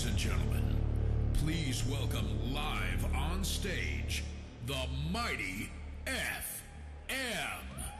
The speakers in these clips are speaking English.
Ladies and gentlemen, please welcome live on stage the mighty FM.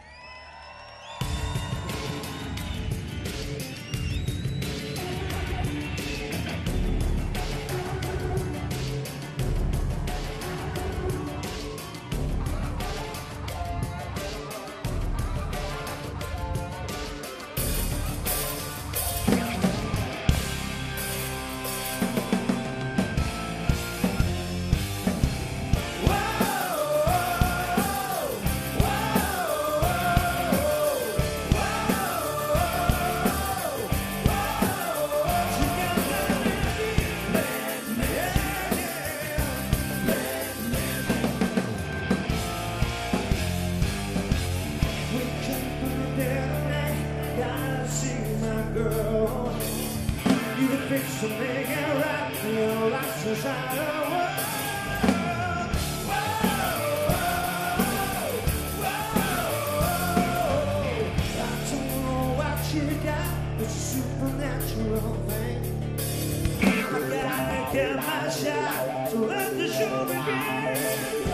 You can fix to make it right. Your life's inside the world. I don't know what you got. It's a supernatural thing. I gotta get my shot to let the show begin.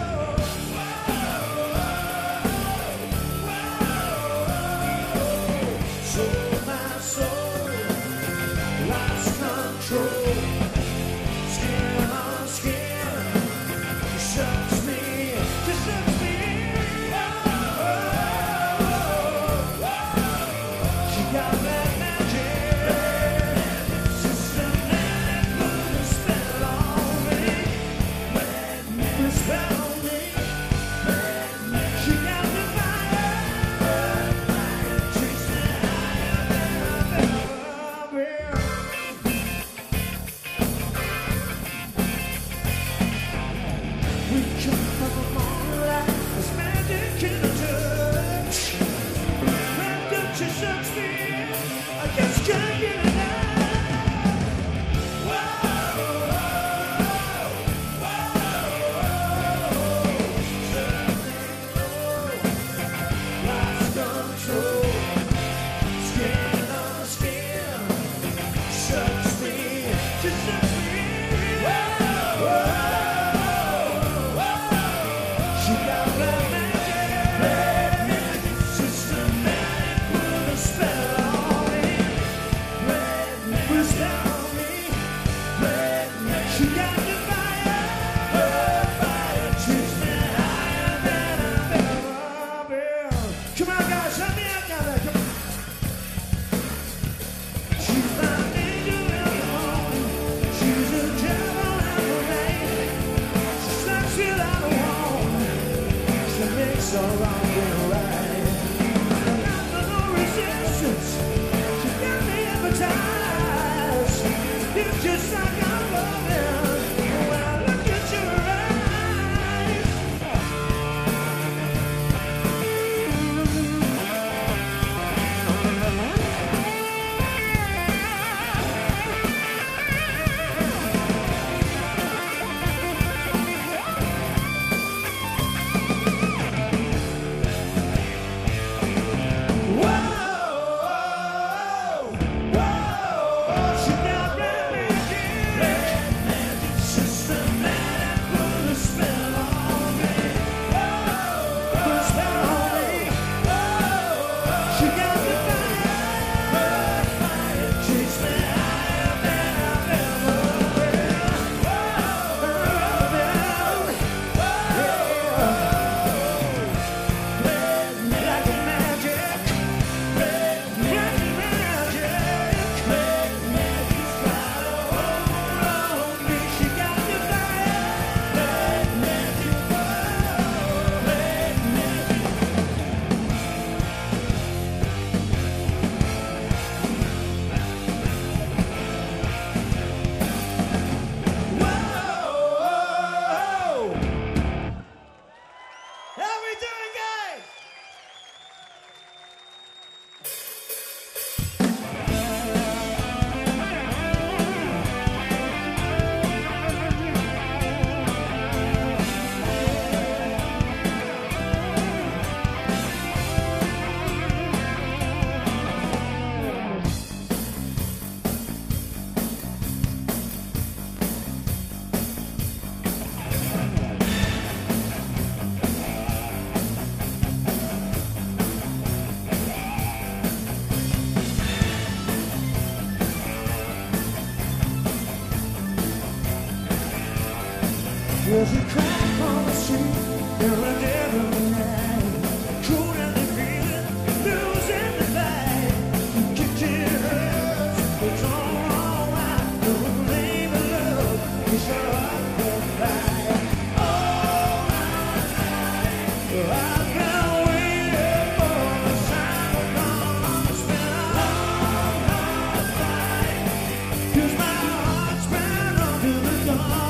So my soul lost control, skin on skin, sucks me, just sucks me in. She got that magic systematic, put a spell on me, put a spell on me. There's a crack on the street, and we're dead of the night. Cool and the feeling, losing the fight. You kicked it hurts, it's all right. The name of love is your heart will fly. All night, I've been waiting for the sign to come. It's been a long, hard fight, 'cause my heart's been under the gun.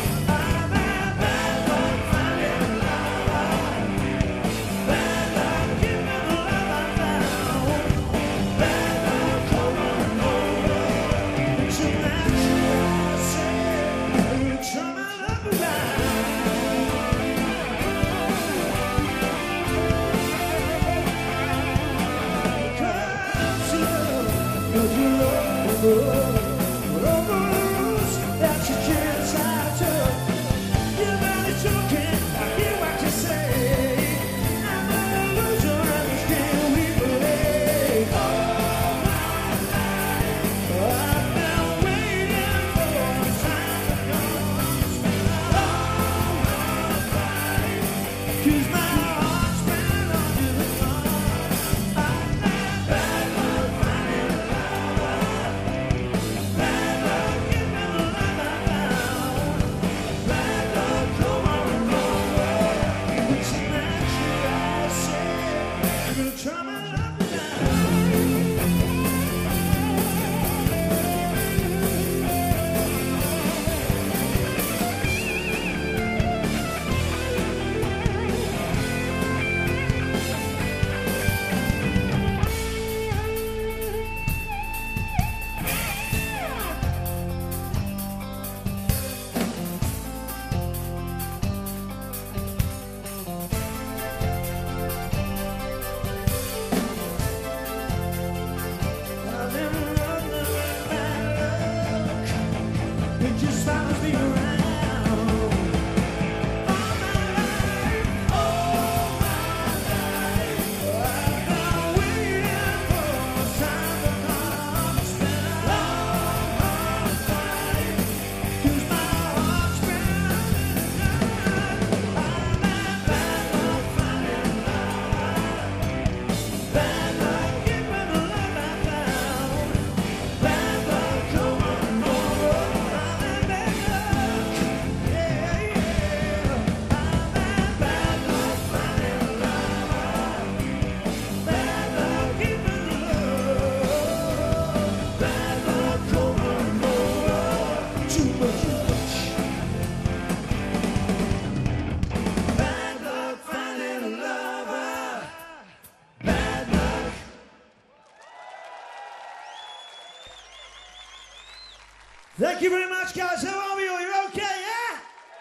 Thank you very much, guys. How are we all? You're okay, yeah?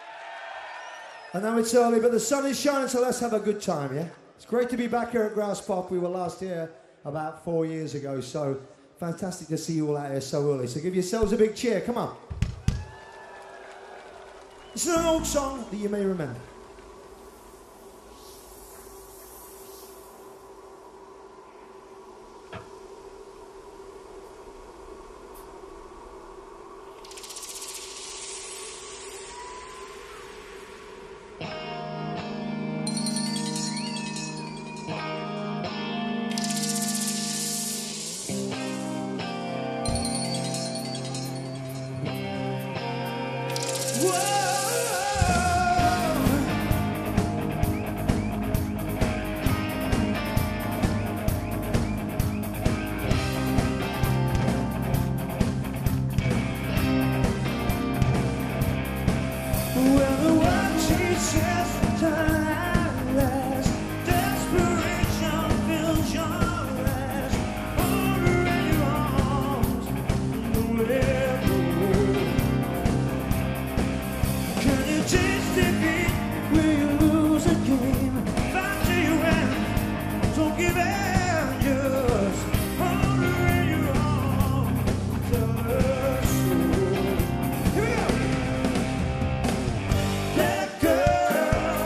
I know it's early, but the sun is shining, so let's have a good time, yeah? It's great to be back here at Grouse Pop. We were last here about 4 years ago, so fantastic to see you all out here so early. So give yourselves a big cheer. Come on. This is an old song that you may remember. Girl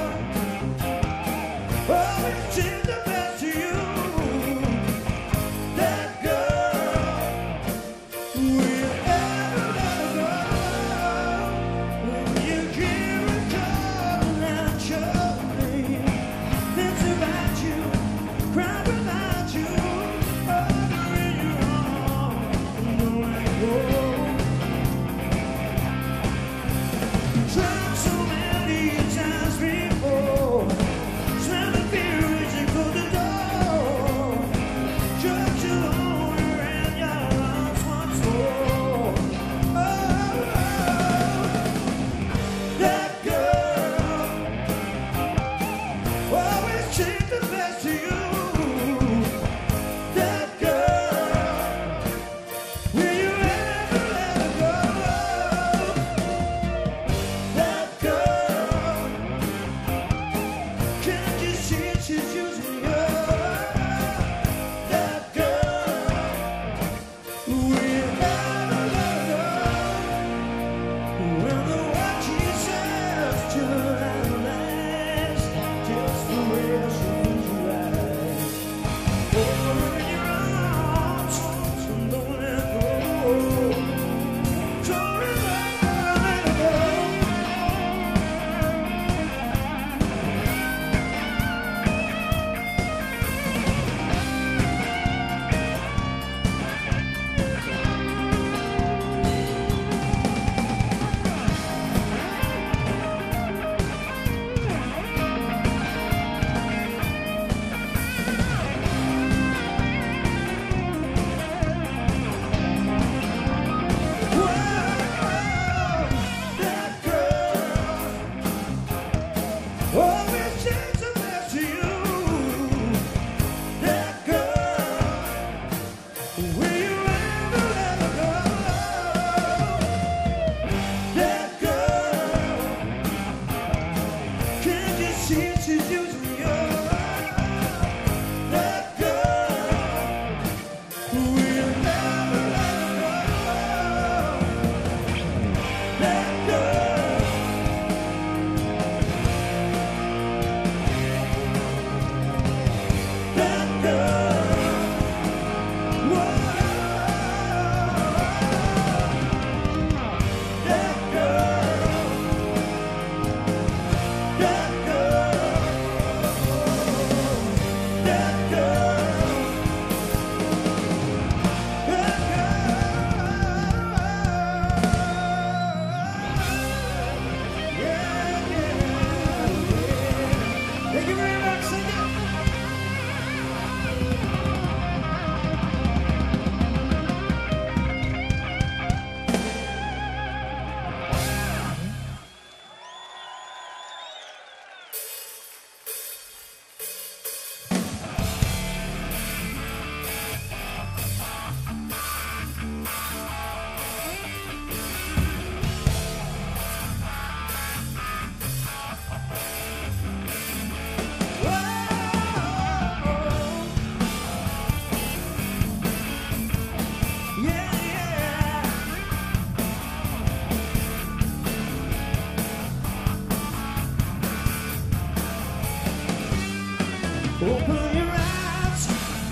Open your eyes,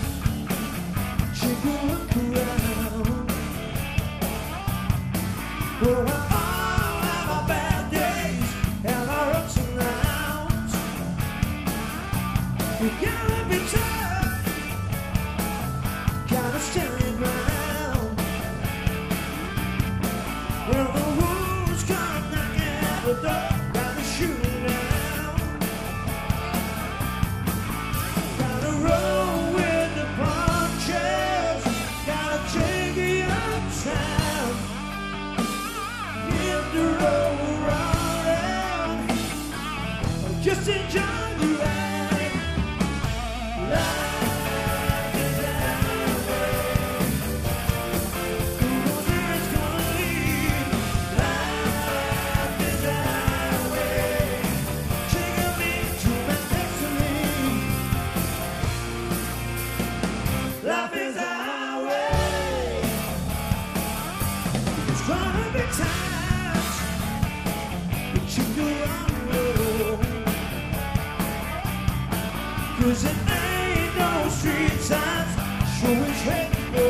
take a look around. Oh, I all have my bad days and our ups and downs. You gotta be tough, gotta stand your ground. When the wolves come knocking at the door, gotta shoot it down. Gotta roll with the punches, gotta take it uptown. Hit the road running, just enjoy the ride. Life is that way. Who knows where it's gonna lead? Life is that way. Taking me to my destiny. Life is our way. There's gonna be times that you go on the road, 'cause it ain't no street signs showing straight to go.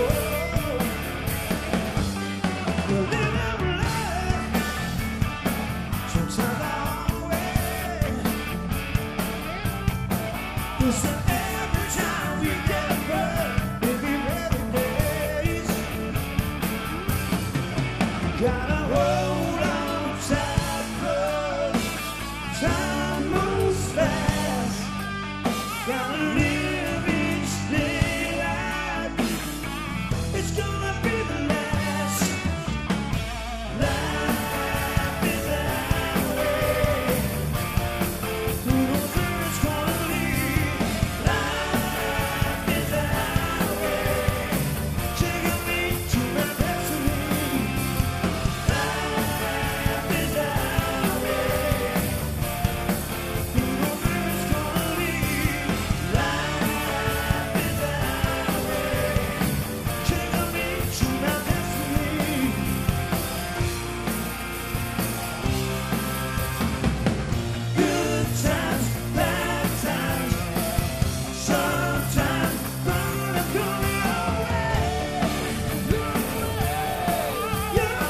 We'll live our life sometimes our way, 'cause every time we get burned, it be better days. Gotta hold on tight, 'cause time moves fast. Gotta live each day like it's gonna be the last. Life is that way. Who knows where it's gonna lead? Life is that way. Taking me to my destiny. Life is that way. Who knows where it's gonna lead? Life is that way. Taking me to my destiny. Good times, bad times, sometimes gonna go your way. Your way, your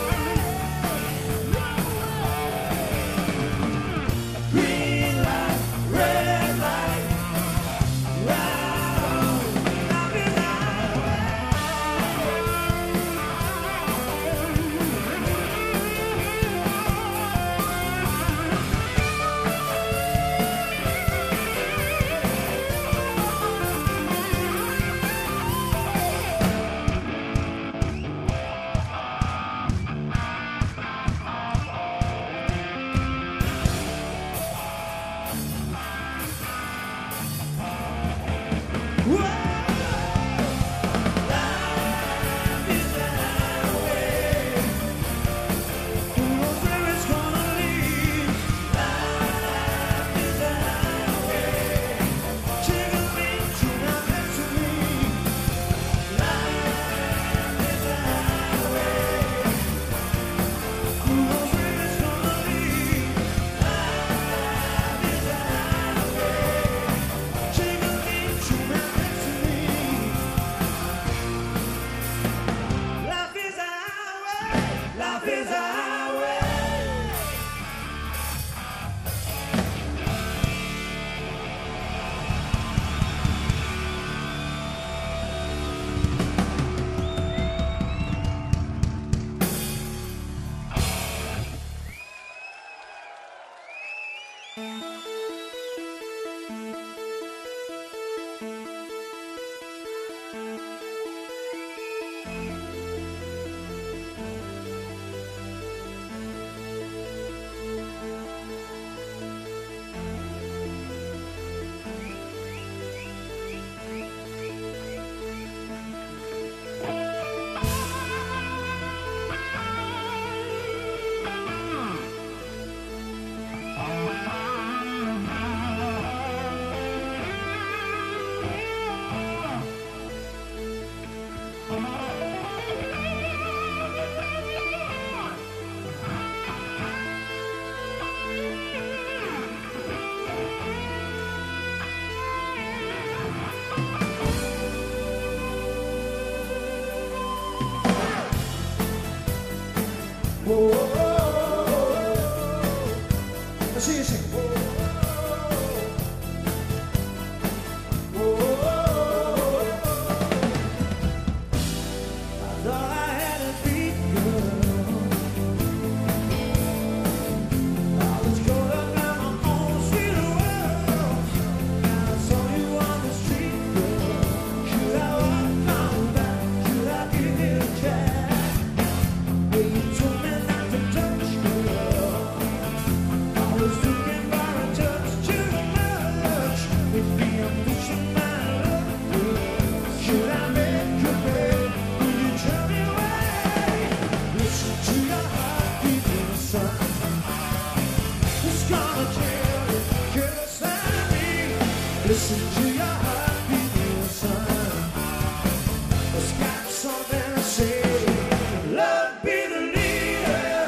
way. Green light, red light, right on. Life is our way. Whoa. Life is that way. Who knows where it's gonna lead? Life is that way. Taking me to my destiny. Life is that way. Who knows where it's gonna lead? Life is that way. Taking me to my destiny. Life is our way. Life is our way. son. It's gonna kill you, 'cause I mean, listen to your heartbeat, little son. It's got something to say. Love be the leader.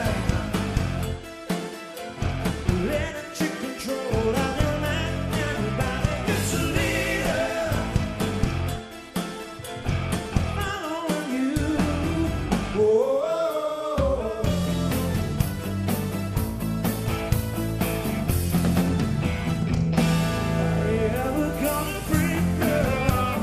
Let it take control of your mind and your body. It's a leader. Following you. Whoa. Ever gonna break girl?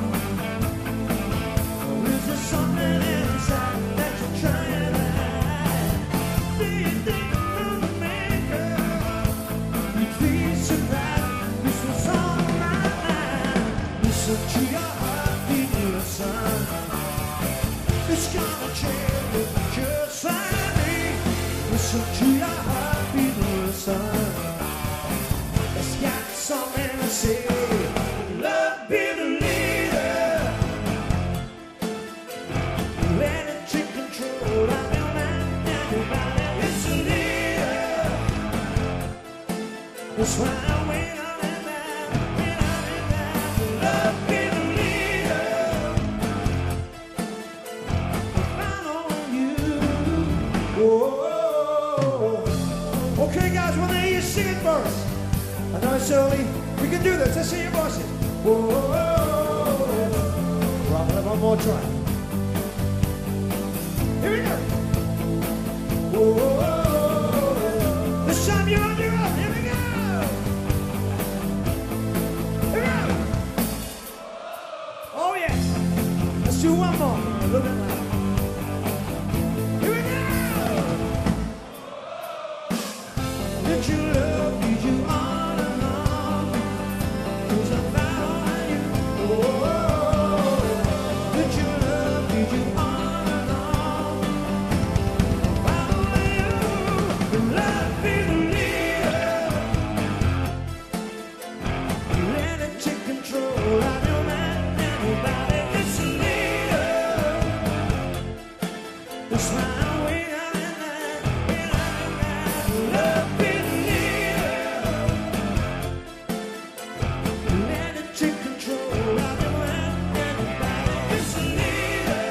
Or is there something inside that you're trying to hide? Do you think you're the man, girl? You'd be surprised. This was on my mind. Listen to your heartbeat, little son. It's gonna change you just like me. Listen to your heartbeat, little son. It's got something to say. Love be the leader. Let it take control of your mind and your body. It's a leader. That's why I wait on it now, wait on it now. Love be the leader. Follow you. Whoa. Okay, guys, when they hear you sing it first. I know it's early. We can do this. Let's see your voices. Whoa. Drop it one more try. Here we go. Whoa. This time you're on your own. Here we go. Here we go. Oh, yes. Let's do one more. A little bit louder. Here we go. Did you love? Did you on and on? 'Cause I'm following you. Oh, did you love? Did you on and on? Following you. Love be the leader. Let it take control of your mind and your body. It's a leader. That's why I wait on it now, wait on it now. Love be the leader. Let it take control of your mind and your body. It's a leader.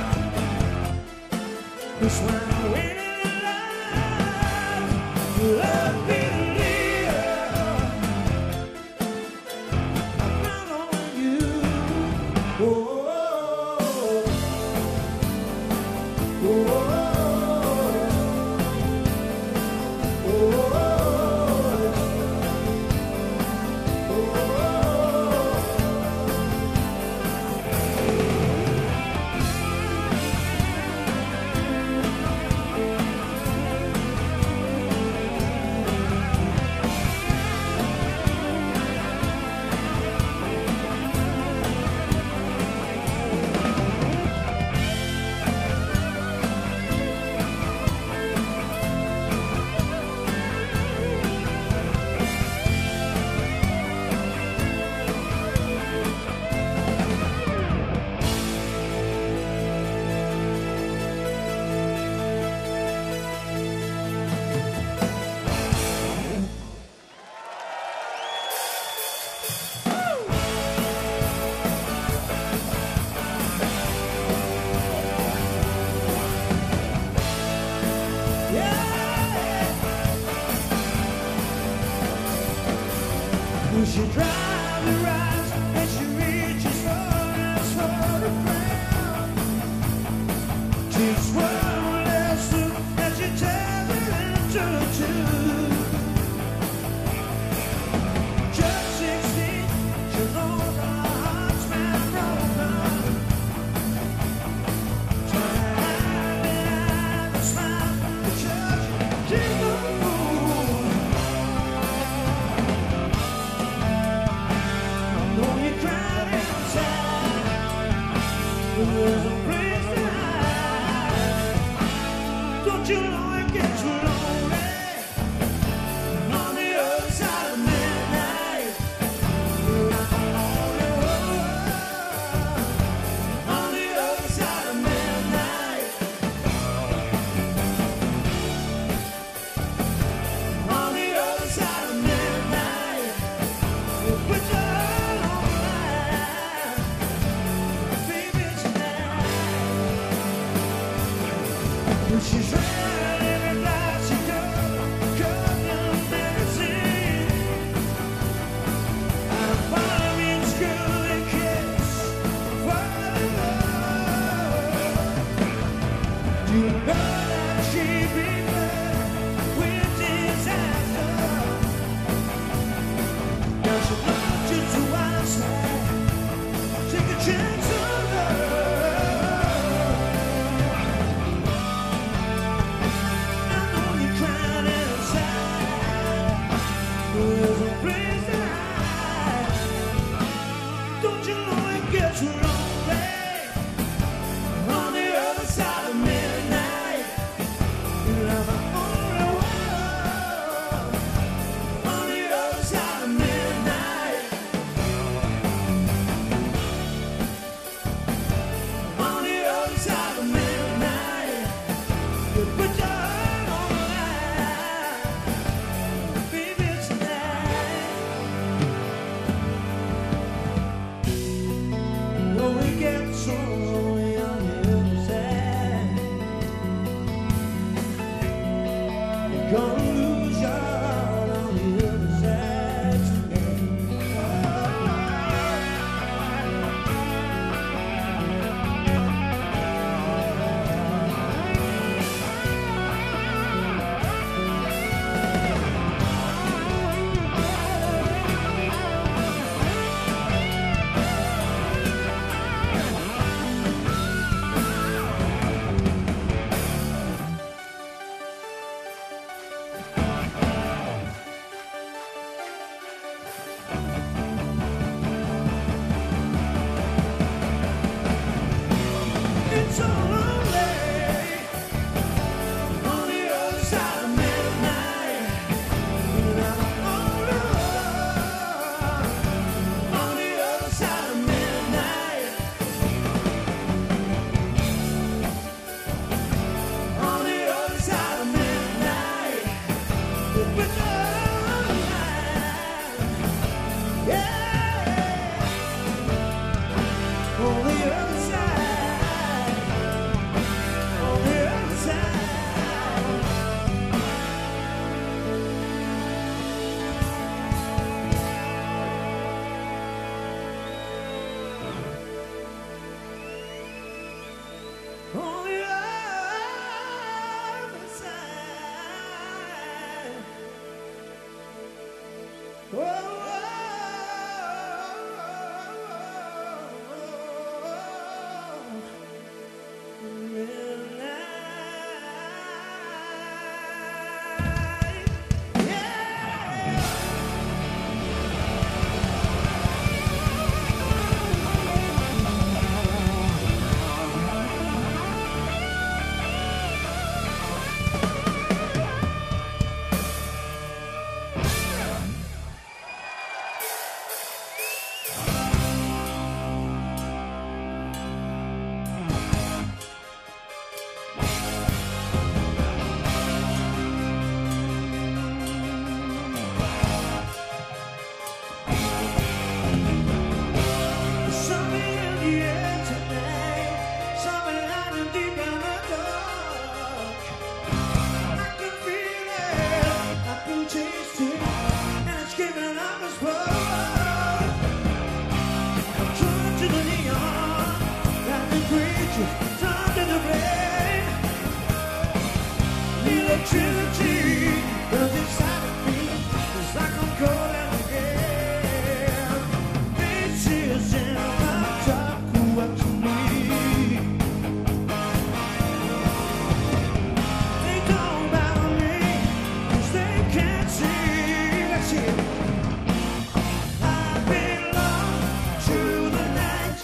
That's why I wait on it now. Love be the leader. I'm following you. Whoa. She drive the rise as she reaches for the ground. She's one last look as she tears it into two. Just 16, she knows her heart's been broken. Trying to hide behind the smile, the church, she's the fool. Know you cried inside. There's a place to hide. Don't you know it gets lonely? Electricity burns inside of me. It's like I'm calling again. This is in my top who up to me. They don't bother me 'cause they can't see. Let's see it. I belong to the night.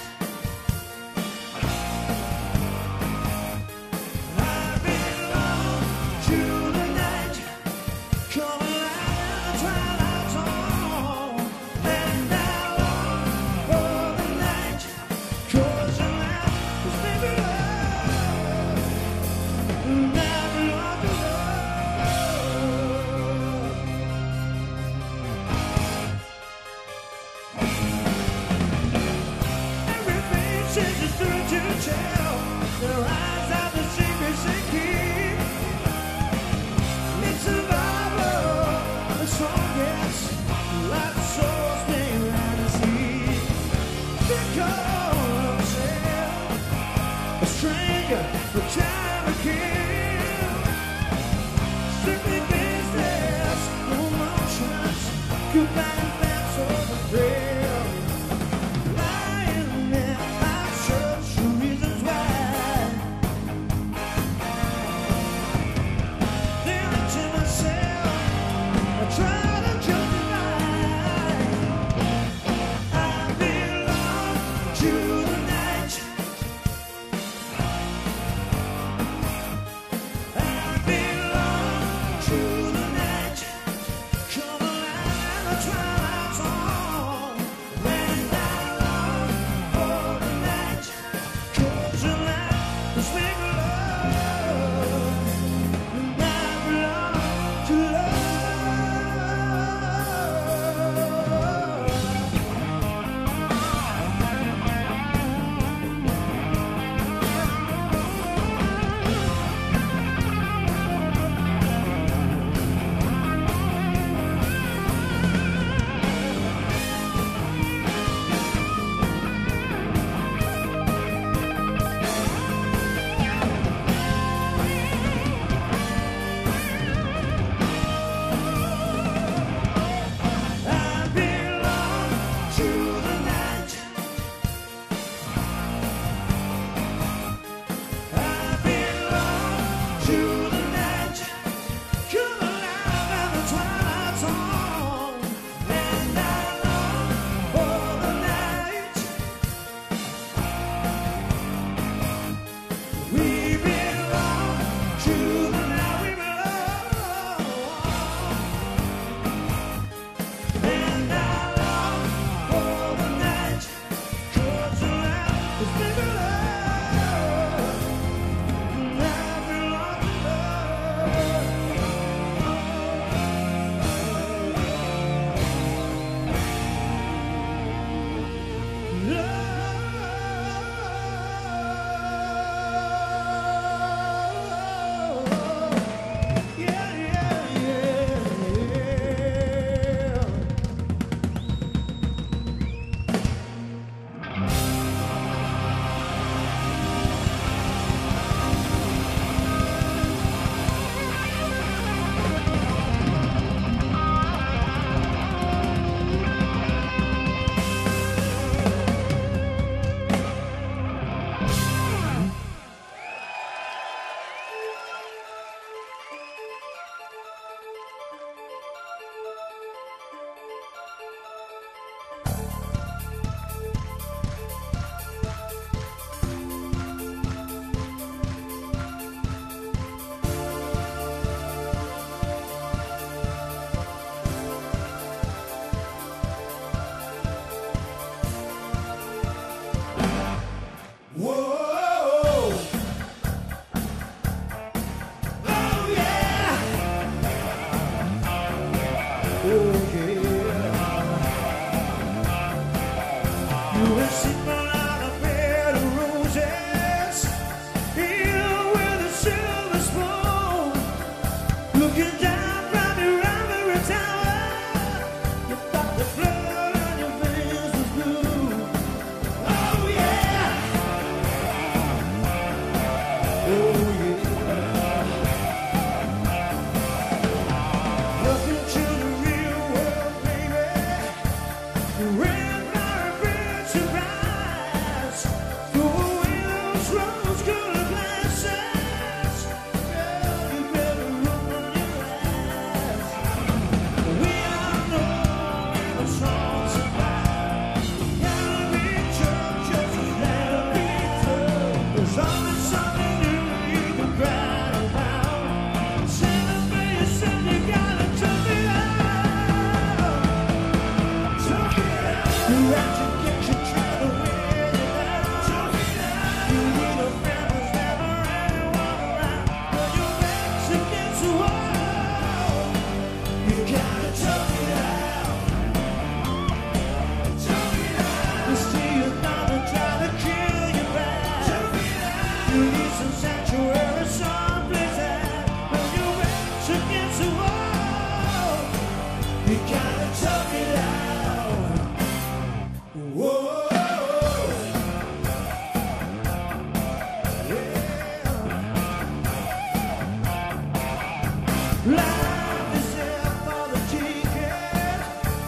I belong to the night. Come alive in the twilight zone. And I long for the night. 'Cause the night is baby love. And I belong to love. Everything changes through to tell. Their eyes are the secrets they keep. It's survival, the strongest. Like the souls they ride and see. They call themselves a stranger, but time to kill. Strictly business, no emotions. Goodbye and thanks for the thrill. Lying there, I search for reasons why. Then to myself, I try to justify. I belong to the night. I belong to the night. Come alive in the twilight.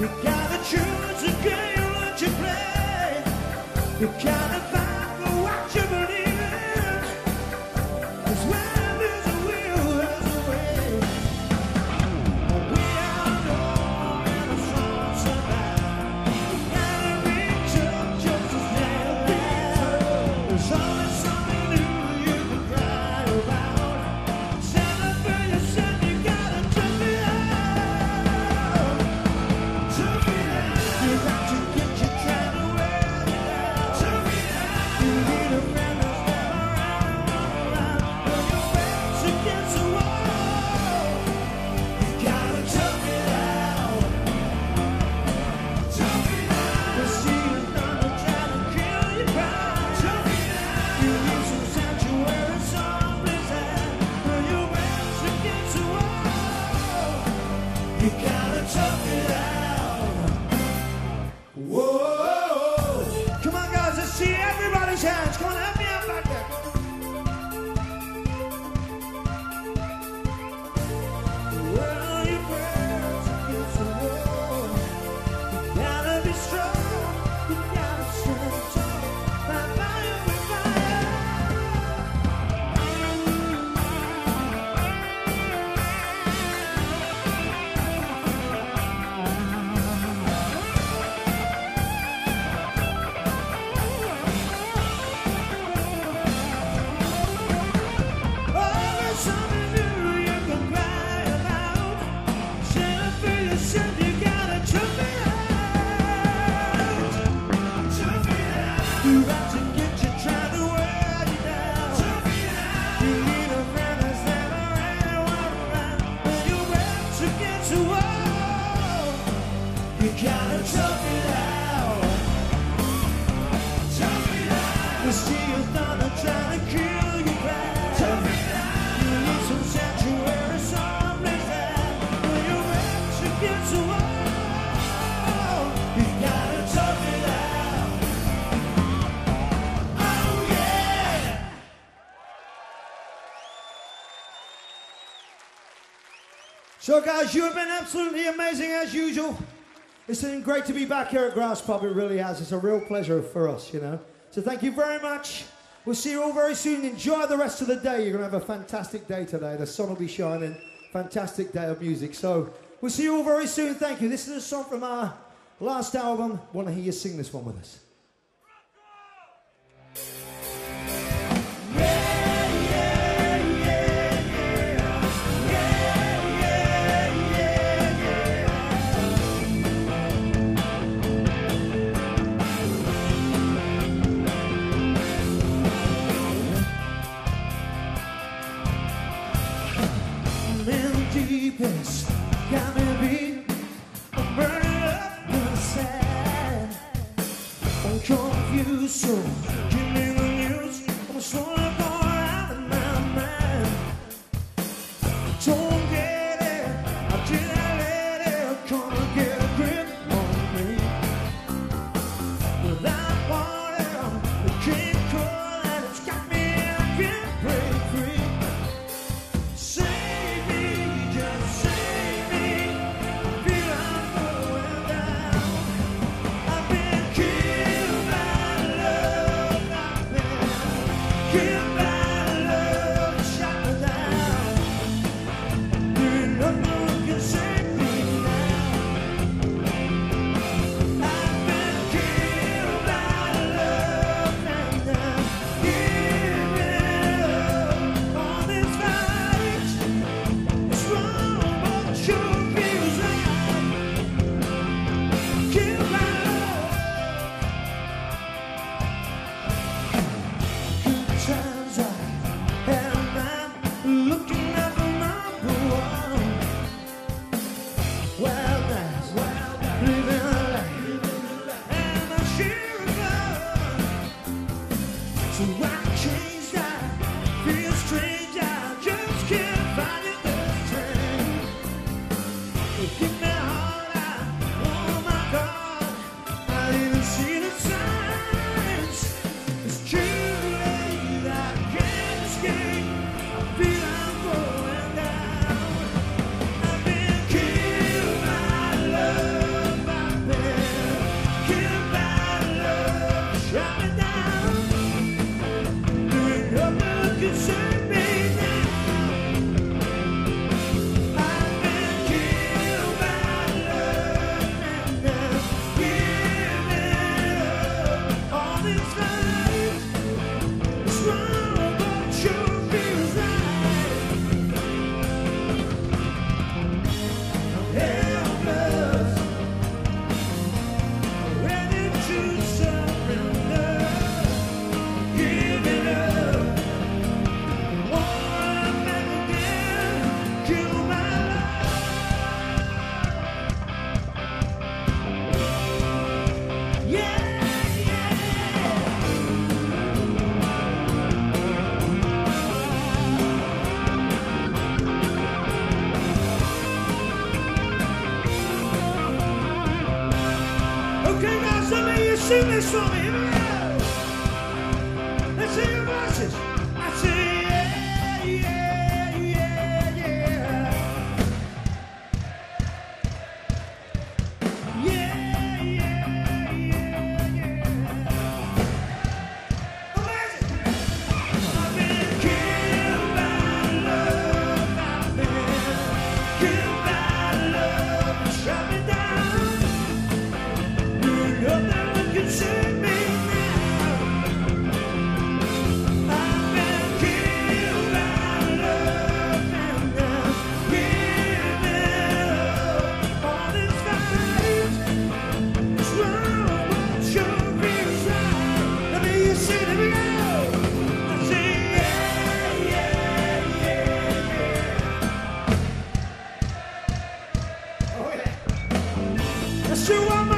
You gotta choose the game that you play. You gotta fight for what you believe in. 'Cause when there's a will, there's a way. We are known in the songs of life. You gotta reach up just as never there. There's always something new you can cry about. Stand up for yourself, you gotta tough it out. Tough it out. You got to get your trying to wear it out. Tough it out. You need a friend that's never around. When your back's against the wall, you gotta tough it out. Tough it out. The sea is gonna try to kill your pride. Tough it out. You need some sanctuary, someplace there. When your back's against the wall, you gotta tough it out. Whoa! Come on, guys, let's see everybody's hands. Come on, help me out back there. Well, your back's against the wall. You gotta be strong. You gotta stand tall. By fire with fire. Always something new you can cry about. Stand up for yourself, you gotta tough it out. Tough it out. You got to get you trying to wear you down. Tough it out. You need a friend that's never anyone around. When your back's against the wall, you gotta tough it out. Tough it out. The sea is gonna try to kill you back. Tough it out. You need some sanctuary, someplace there. When your back's against the wall, you gotta tough it out. Oh yeah. So guys, you have been absolutely amazing as usual. It's been great to be back here at Grass Pub, it really has. It's a real pleasure for us, you know. So thank you very much. We'll see you all very soon. Enjoy the rest of the day. You're going to have a fantastic day today. The sun will be shining. Fantastic day of music. So we'll see you all very soon. Thank you. This is a song from our last album. Want to hear you sing this one with us. I'm in the deepest, got me beat. I'm burning up inside. I'm confused, so give me the news. I'm slowly going out of my mind. Don't get it, I didn't let it come and get a grip on me. Without warning, it came cold and it's got me, I can't break free. Save me, just save me. I feel I'm going down. I've been killed by love. I've been killed by love. Shot me down. There ain't nothing can save me now. I've been killed by love, and I'm giving up on this fight. It's wrong, but sure feels right. Killed by love. Good times I had a man looking at the number one. Wild nights, living a life, and I share a gun. So I changed, I feel strange, I just can't find it this train. Give me all I, oh my God, I didn't see the signs. It's too late, I can't escape. I feel I'm going down. I've been killed by love, by Sing this for me, here we go. Let's hear your voices. I say, yeah, yeah, yeah, yeah. Yeah, yeah, yeah, yeah. Amazing. I've been killed by love. I've been killed by love. You shot me down. Nothing can save me now. I've been killed by love and I'm giving up all this fight. It's wrong, but sure feels right. Let me see, let me go. I say, yeah, yeah, yeah, yeah. Oh, yeah. Let's do one more.